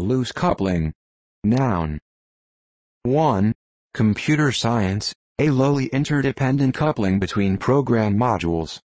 Loose coupling. Noun. 1. Computer science, a lowly interdependent coupling between program modules.